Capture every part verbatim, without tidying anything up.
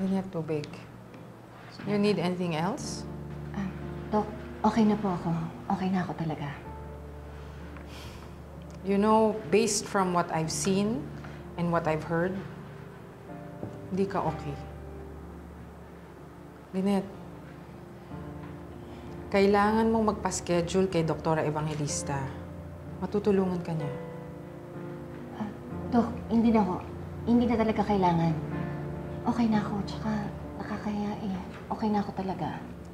Ganyan, tubig. You need anything else? Ah, Dok, okay na po ako. Okay na ako talaga. You know, based from what I've seen and what I've heard, hindi ka okay. Lynette, kailangan mong magpa-schedule kay Doktora Evangelista. Matutulungan ka niya. Ah, Dok, hindi na ako. Hindi na talaga kailangan. Okay na ako, tsaka nakakaya eh. Okay na ako talaga.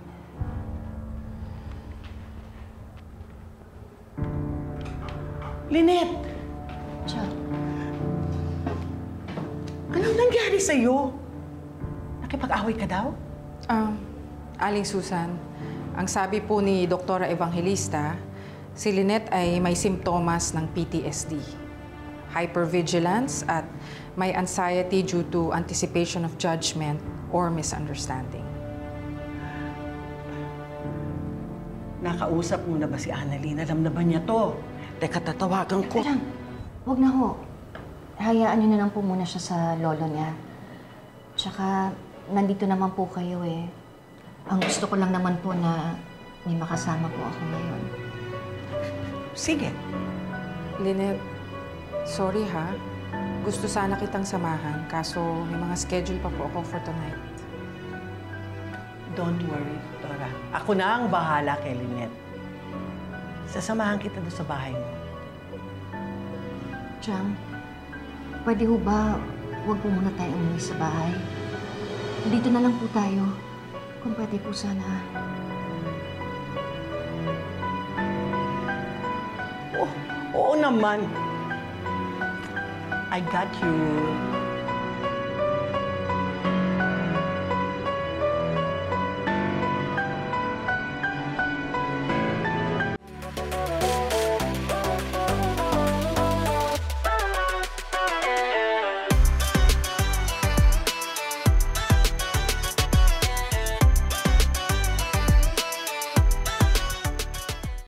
Lynette! Chuck, Anong nangyari sa'yo? Nakipag-away ka daw? Um, Aling Susan, ang sabi po ni Doktora Evangelista, si Lynette ay may simptomas ng P T S D, hypervigilance at may anxiety due to anticipation of judgment or misunderstanding. Nakausap mo na ba si Annalyn? Alam na ba niya to? Teka, tatawagan ko. Teka lang. Huwag na ho. Hayaan niyo na lang po muna siya sa lolo niya. Tsaka, nandito naman po kayo eh. Ang gusto ko lang naman po na may makasama po ako ngayon. Sige. Lynette, sorry ha. Gusto sana kitang samahan, kaso may mga schedule pa po ako for tonight. Don't worry, Dora. Ako na ang bahala kay Lynette. Sasamahan kita doon sa bahay mo. Chang, pwede ho ba huwag po muna tayo umuwi sa bahay? Dito na lang po tayo. Kung pwede po sana. Oh, oo naman. I got you.